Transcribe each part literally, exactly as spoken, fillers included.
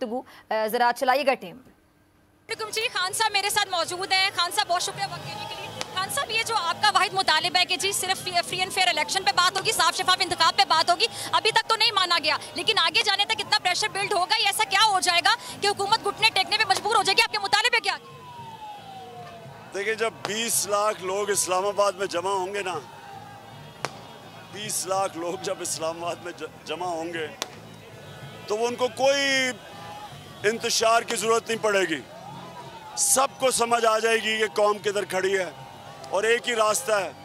गुफ्तगू। ज़रा चलाइएगा टीम। जी खान साहब मेरे साथ मौजूद हैं। खान साहब बहुत शुक्रिया वक्त देने के लिए। खान साहब ये जो आपका वाहिद मुतालिबा है कि जी सिर्फ फ्री एंड फेयर इलेक्शन पे बात होगी, साफ शफाफ इंतखाब पे बात होगी, अभी तक तो नहीं माना गया, लेकिन आगे जाने तक इतना प्रेशर बिल्ड होगा, ऐसा क्या हो जाएगा कि हुकूमत घुटने टेकने पे मजबूर हो जाएगी? आपके मुतालिबे क्या? देखिए, जब बीस लाख लोग इस्लामाबाद में जमा होंगे ना, बीस लाख लोग जब इस्लामाबाद में जमा होंगे तो वो उनको कोई इंतशार की जरूरत नहीं पड़ेगी। सबको समझ आ जाएगी कि कौम किधर खड़ी है और एक ही रास्ता है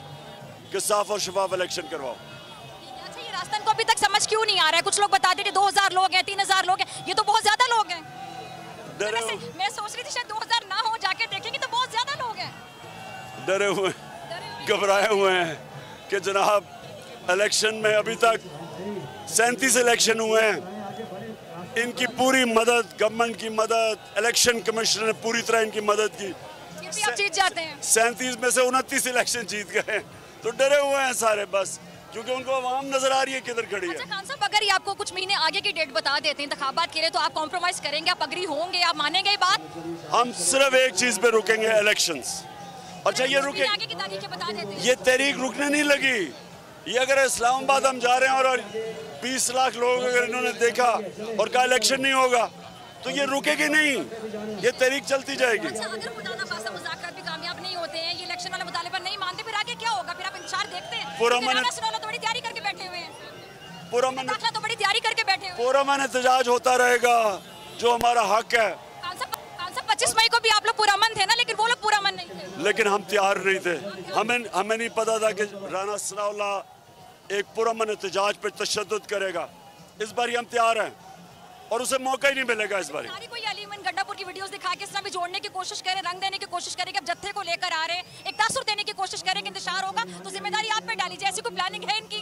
कि साफ और शफाफ इलेक्शन करवाओ। अच्छा, ये रास्ता इनको अभी तक समझ क्यों नहीं आ रहा है? कुछ लोग बताते थे दो हजार लोग हैं, तीन हजार लोग हैं, ये तो बहुत ज्यादा लोग हैं। डरे मैं, मैं सोच रही थी शायद दो हजार ना हो, जाके देखेंगे तो बहुत ज्यादा लोग हैं। डरे हुए घबराए हुए हैं कि जनाब इलेक्शन में अभी तक सैंतीस इलेक्शन हुए हैं, इनकी पूरी मदद, गवर्नमेंट की मदद, इलेक्शन कमीशन ने पूरी तरह इनकी मदद की, आप जीत जाते हैं। सैंतीस में से उनतीस इलेक्शन जीत गए, तो डरे हुए हैं सारे बस, क्योंकि उनको आवाम नजर आ रही है किधर खड़ी है। अच्छा खान साहब, अगर ये आपको कुछ महीने आगे की डेट बता देते हैं इंतखाबात के लिए, तो आप कॉम्प्रोमाइज करेंगे? आप अग्री होंगे? आप मानेंगे ये बात? हम सिर्फ एक चीज पे रुकेंगे, इलेक्शंस। अच्छा, ये रुके, आगे की तारीखें बता देते हैं। ये तहरीक रुकने नहीं लगी। ये अगर इस्लामाबाद हम जा रहे हैं और बीस लाख लोग अगर इन्होंने देखा और कहा इलेक्शन नहीं होगा, तो ये रुकेगी नहीं, ये तहरीक चलती जाएगी। अच्छा, अगर खुदा ना खास्ता मुज़ाकरात भी कामयाब नहीं होते हैं, ये इलेक्शन वाला मुतालिबा नहीं मानते, फिर आगे क्या होगा? फिर आप इंतजार देखते हैं? पूरा मन तो बड़ी तैयारी करके बैठे हुए हैं, पूरा मन तो बड़ी तैयारी करके बैठे हुए हैं। पूरा मन एहतजाज होता रहेगा, जो हमारा हक है। पच्चीस मई को भी आप लोग पूरा मन थे ना, लेकिन वो लोग पूरा मन नहीं थे। लेकिन हम तैयार नहीं थे, हमें हमें नहीं पता था कि राना सनाउल्लाह एक पुरअमन एहतजाज पे तशद्दुद करेगा। इस बार हम तैयार हैं और उसे मौका ही नहीं मिलेगा इस बार। कोई अलीमन गंडापुर की वीडियोस दिखा के इस तरह भी जोड़ने की कोशिश करें, रंग देने की कोशिश करें कि अब जत्थे को लेकर आ रहे हैं, एक तासुर देने की कोशिश करें कि इंतशार होगा, तो जिम्मेदारी आप पे डाली जाए। ऐसी कोई प्लानिंग है इनकी?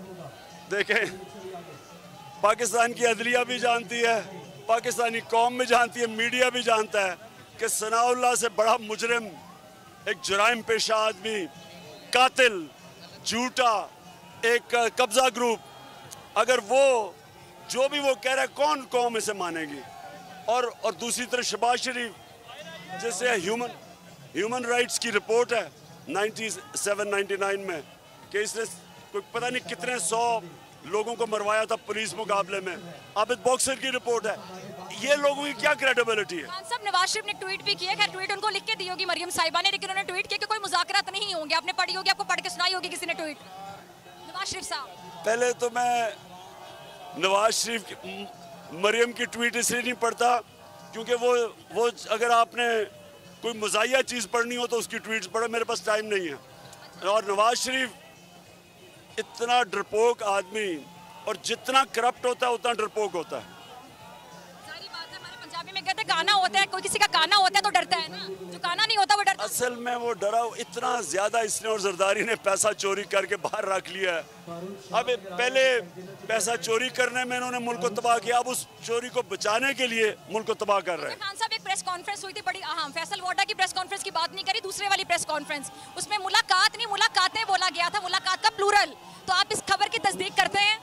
देखें, पाकिस्तान की अदलिया भी जानती है, पाकिस्तानी कौम भी जानती है, मीडिया भी जानता है कि सनाउल्लाह से बड़ा मुजरिम, एक जुराइम पेशा आदमी, कातिल, झूठा, एक कब्जा ग्रुप, अगर वो जो भी वो कह रहा है, कौन कौम इसे मानेगी? और और दूसरी तरफ शहबाज शरीफ, जैसे ह्यूमन ह्यूमन राइट्स की रिपोर्ट है सत्तानवे निन्यानवे में कि इसने कोई पता नहीं कितने सौ लोगों को मरवाया था पुलिस मुकाबले में। आबिद बॉक्सर की रिपोर्ट है। ये लोगों की क्या क्रेडिबिलिटी है? खान साहब, नवाज शरीफ ने ट्वीट भी किया, खैर ट्वीट उनको लिख के दी होगी मरियम साहिबा ने, लेकिन उन्होंने ट्वीट किया कि कोई मुज़ाकरात नहीं होंगे। आपने पढ़ी होगी, आपको पढ़ के सुनाई होगी किसी ने ट्वीट, नवाज शरीफ साहब। पहले तो मैं नवाज शरीफ की, मरियम की ट्वीट इसलिए नहीं पढ़ता क्योंकि वो वो अगर आपने कोई मज़ाहिया चीज़ पढ़नी हो तो उसकी ट्वीट्स पढ़ो, मेरे पास टाइम नहीं है। और नवाज शरीफ इतना डरपोक आदमी, और जितना करप्ट होता है उतना डरपोक होता है। पंजाबी में कहते हैं काना होता है, कोई किसी का काना होता है तो डरता है ना, जो काना नहीं होता वो डरता। असल में वो डरा इतना ज्यादा इसने और जरदारी ने पैसा चोरी करके बाहर रख लिया है। अब पहले पैसा चोरी करने में इन्होंने मुल्क को तबाह किया, अब उस चोरी को बचाने के लिए मुल्क को तबाह कर रहे हैं। खान साहब, एक प्रेस कॉन्फ्रेंस हुई थी बड़ी अहम, फैसल वोडा की प्रेस कॉन्फ्रेंस की बात नहीं करी, दूसरे वाली प्रेस कॉन्फ्रेंस, उसमें मुलाकात नहीं मुलाकातें बोला गया था, मुलाकात का प्लूरल, तो आप इस खबर की तस्दीक करते हैं?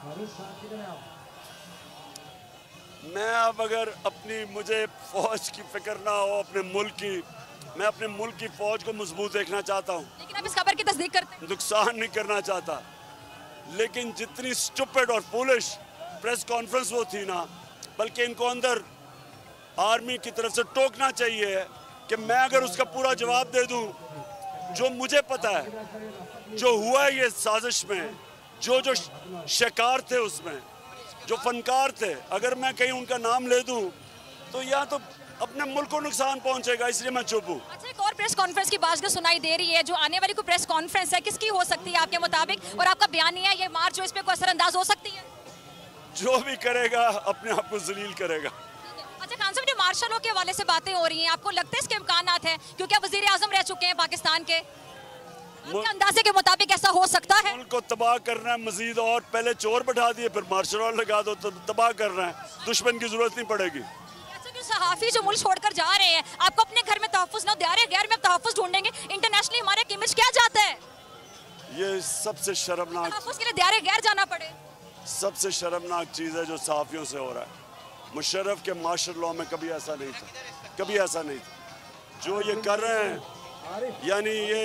मैं अब अगर अपनी मुझे फौज की फिक्र ना हो, अपने मुल्क की, मैं अपने मुल्क की फौज को मजबूत देखना चाहता हूँ, लेकिन आप इस खबर की तस्दीक करते हैं? नुकसान नहीं करना चाहता। लेकिन जितनी स्टूपिड और फूलिश प्रेस कॉन्फ्रेंस वो थी ना, बल्कि इनको अंदर आर्मी की तरफ से टोकना चाहिए कि मैं अगर उसका पूरा जवाब दे दूं, जो मुझे पता है जो हुआ है ये साजिश में, जो जो शिकार थे उसमें, जो फनकार थे, अगर मैं कहीं उनका नाम ले दूं तो या तो अपने मुल्क को नुकसान पहुंचेगा, इसलिए मैं चुप हूं। अच्छा, एक और प्रेस कॉन्फ्रेंस की बात जो सुनाई दे रही है, जो आने वाली कोई प्रेस कॉन्फ्रेंस है, किसकी हो सकती है आपके मुताबिक? और आपका बयानिया ये मार्च जो इस पे कोई असरअंदाज हो सकती है? जो भी करेगा अपने आप को जलील करेगा। अच्छा खान साहब, जो मार्शल लॉ के हवाले से बातें हो रही हैं, आपको लगता है इसके इम्कानात हैं? क्योंकि आप वजीर आजम रह चुके हैं पाकिस्तान के, आपके अंदाजे के मुताबिक ऐसा हो सकता है? मुल्क को तबाह करना है मजीद, और पहले चोर बैठा दिए फिर मार्शल लॉ लगा दो, तो तबाह करना है, दुश्मन की जरूरत नहीं पड़ेगी। सहाफी जो मुल्क छोड़कर जा रहे हैं, आपको अपने घर में तहफ़्फ़ुज़ न दिया, गैर में तहफ़्फ़ुज़ ढूंढेंगे, इंटरनेशनली हमारा इमेज क्या जाता है? ये सबसे शर्मनाक, तहफ़्फ़ुज़ के लिए दिया गैर जाना पड़े, सबसे शर्मनाक चीज़ है जो सहाफियों से हो रहा है। मुशर्रफ के माशर लॉ में कभी ऐसा नहीं था, कभी ऐसा नहीं था। जो ये कर रहे हैं, यानी ये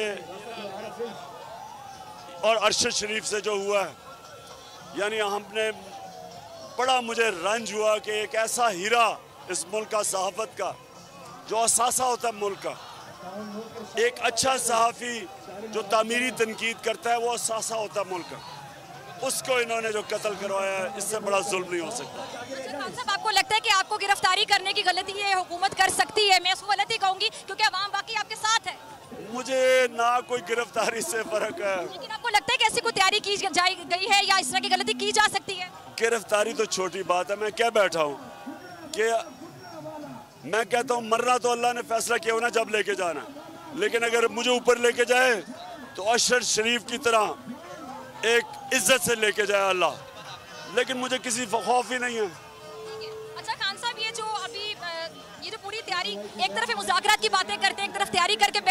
और अरशद शरीफ से जो हुआ है, यानी हमने बड़ा मुझे रंज हुआ कि एक ऐसा हीरा इस मुल्क का सहाफत का जो असासा होता है मुल्क का, एक अच्छा सहाफ़ी जो तामीरी तनकीद करता है वो असासा होता है मुल्क का, उसको इन्होंने जो कत्ल करवाया है, इससे बड़ा जुल्म नहीं हो सकता। अच्छा खान साहब, आपको लगता है कि आपको गिरफ्तारी करने की गलती ये हुकूमत कर सकती है? मैं उसको गलती कहूंगी क्योंकि अवाम बाकी आपके साथ है। मुझे ना कोई गिरफ्तारी से फर्क है, लेकिन आपको लगता है कि ऐसी कोई तैयारी की जाई गई है या इस तरह की गलती की जा सकती है? गिरफ्तारी तो छोटी बात है। मैं क्या बैठा हूँ कि मैं कहता हूँ मरना तो अल्लाह ने फैसला किया हो ना जब लेके जाना, लेकिन अगर मुझे ऊपर लेके जाए तो अरशद शरीफ की तरह एक इज्जत से लेके जाए अल्लाह, लेकिन मुझे किसी खौफ ही नहीं है। अच्छा खान साहब, ये जो अभी अ, ये जो पूरी तैयारी, एक तरफ ये मुज़ाकरात की बातें करते हैं, एक तरफ तैयारी करके